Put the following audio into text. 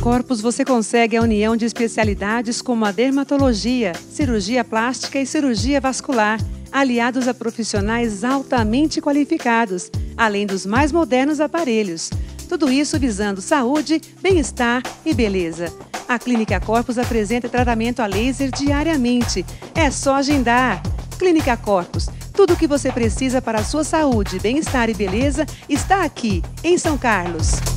Corpus você consegue a união de especialidades como a dermatologia, cirurgia plástica e cirurgia vascular, aliados a profissionais altamente qualificados, além dos mais modernos aparelhos. Tudo isso visando saúde, bem-estar e beleza. A Clínica Corpus apresenta tratamento a laser diariamente. É só agendar. Clínica Corpus. Tudo o que você precisa para a sua saúde, bem-estar e beleza está aqui, em São Carlos.